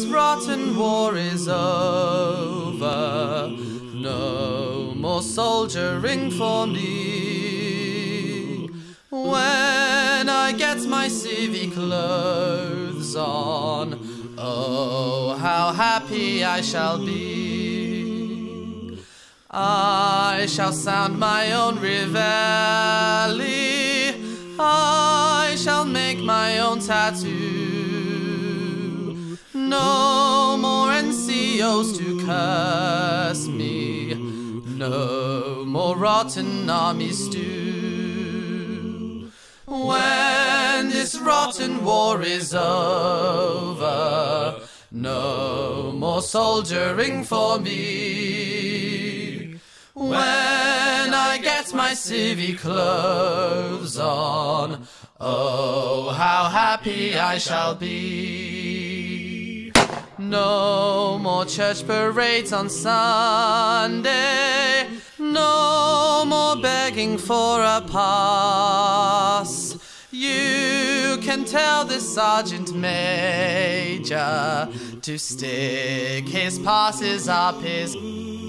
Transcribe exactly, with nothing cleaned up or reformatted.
this rotten war is over, no more soldiering for me. When I get my civvy clothes on, oh, how happy I shall be. I shall sound my own reveille, I shall make my own tattoo. No more N C Os to curse me, no more rotten army stew. When this rotten war is over, no more soldiering for me. When I get my civvy clothes on, oh, how happy I shall be. No more church parades on Sunday, no more begging for a pass. You can tell the sergeant major to stick his passes up his